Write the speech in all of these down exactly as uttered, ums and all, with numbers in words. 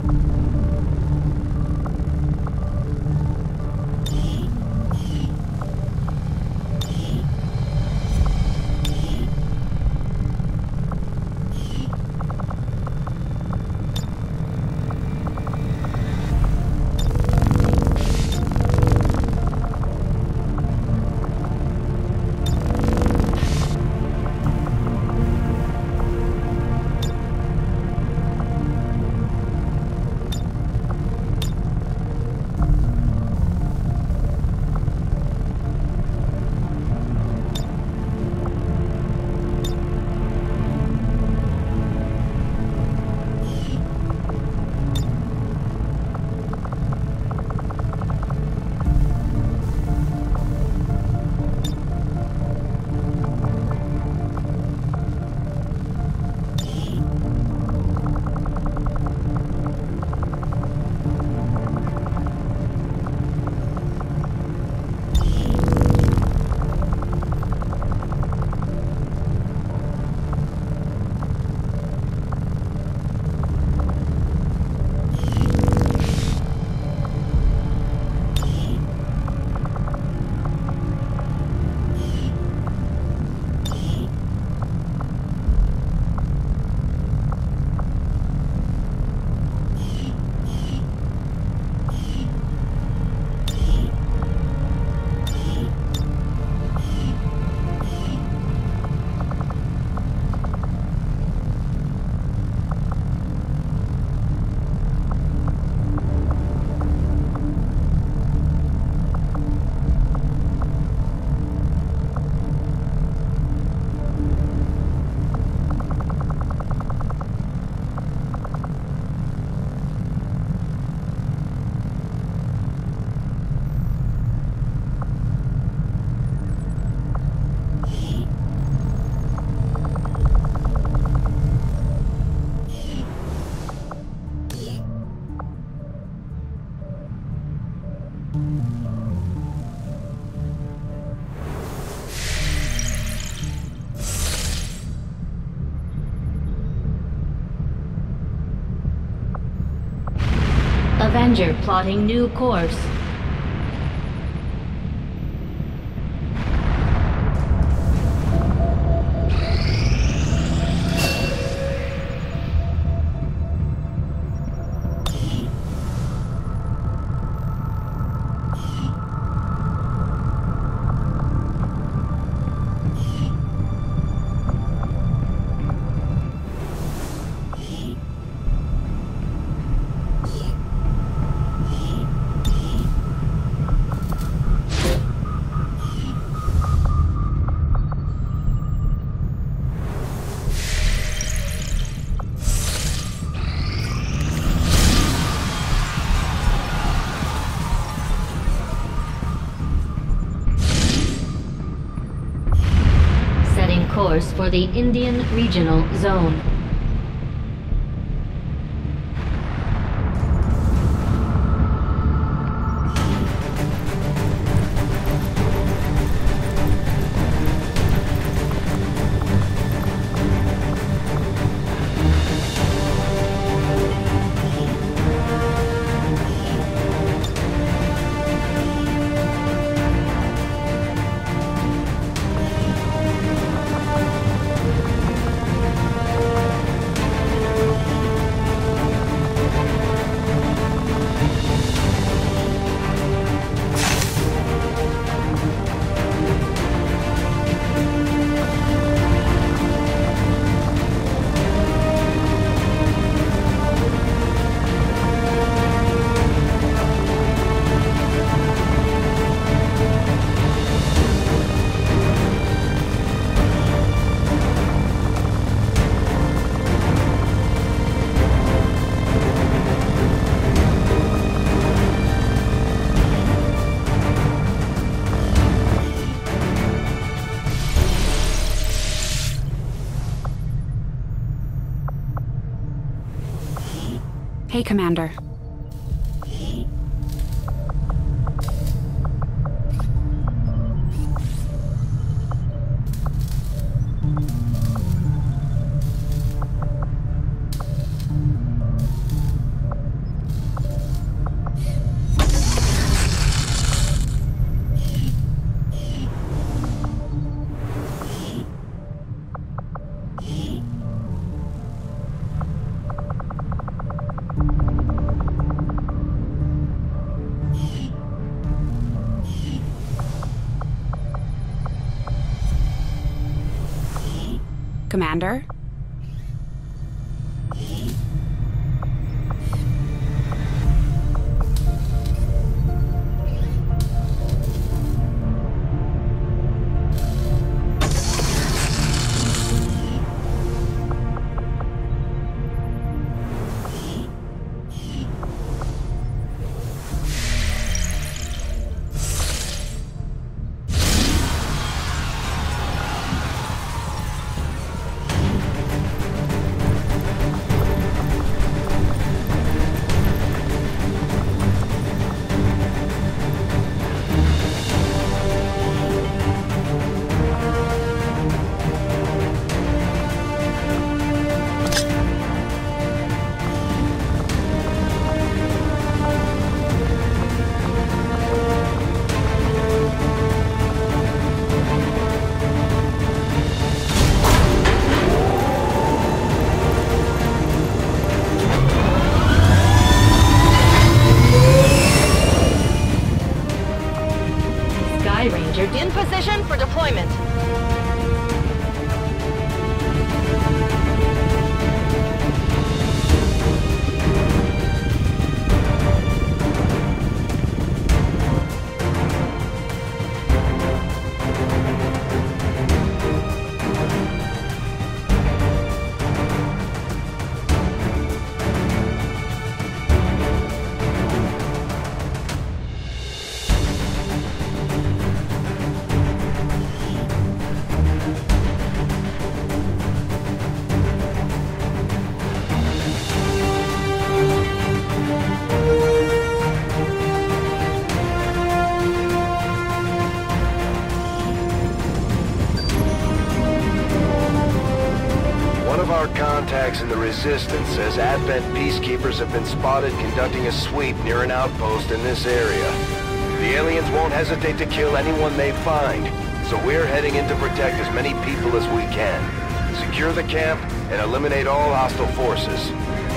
Avenger plotting new course. Course for the Indian Regional Zone. Hey, Commander. Commander? Ranger In position for deployment. Contacts in the Resistance says Advent peacekeepers have been spotted conducting a sweep near an outpost in this area. The aliens won't hesitate to kill anyone they find, so we're heading in to protect as many people as we can. Secure the camp and eliminate all hostile forces.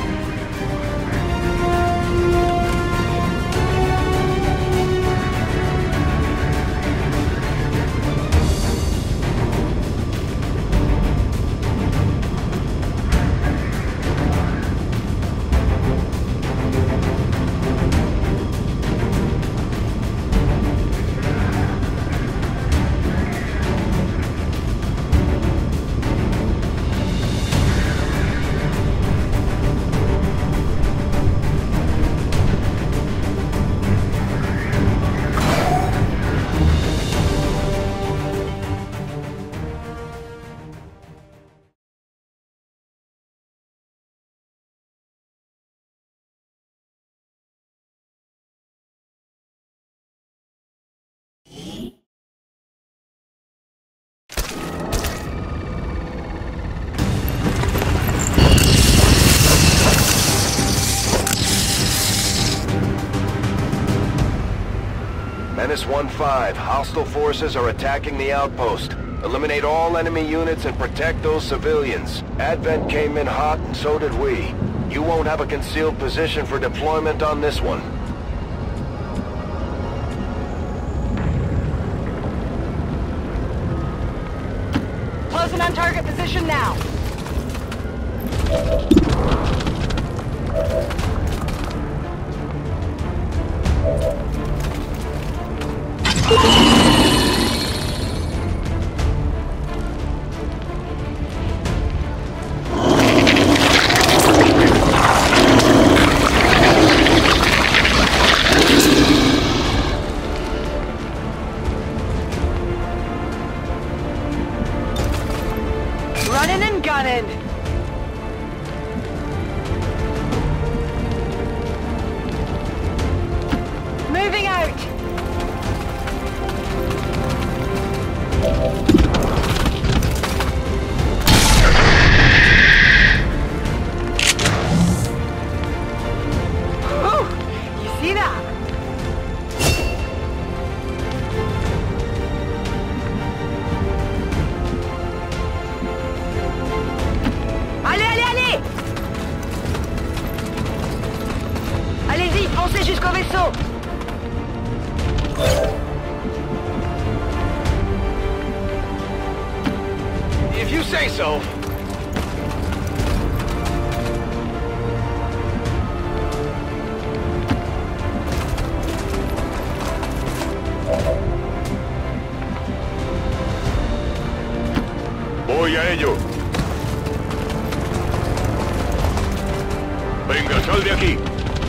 Menace one five, hostile forces are attacking the outpost. Eliminate all enemy units and protect those civilians. Advent came in hot and so did we. You won't have a concealed position for deployment on this one. Closing on target position now. Running and gunning. Moving out. Whew, you see that? Allez, allez, allez! Allez-y, foncez jusqu'au vaisseau! If you say so. Venga, sal de aquí.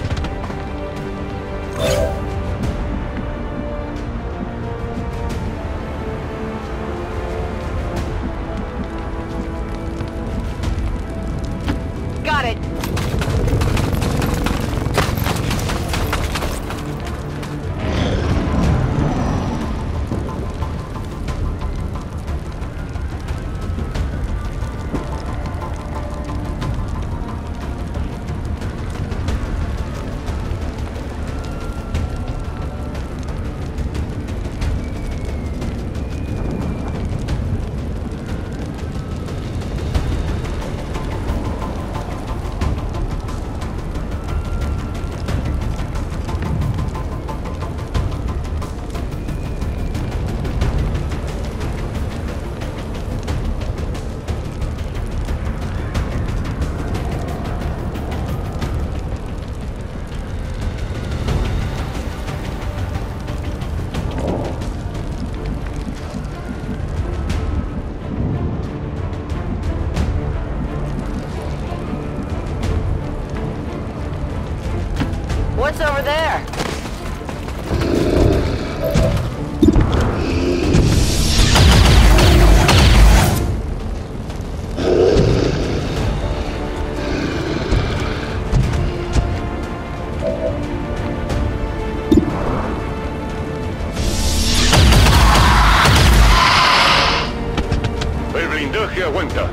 Got it. What's over there? El blindaje aguanta.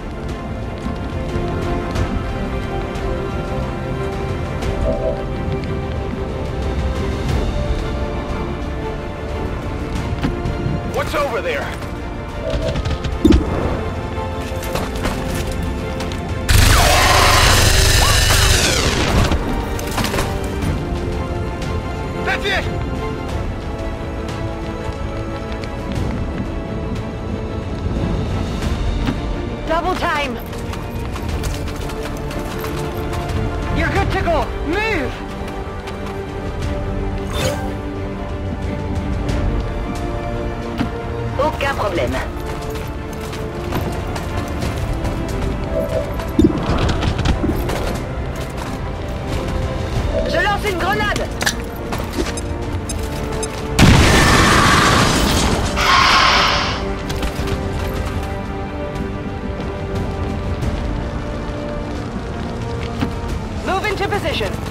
What's over there? That's it! Double time. You're good to go. Move! Aucun problème. Je lance une grenade! Move into position.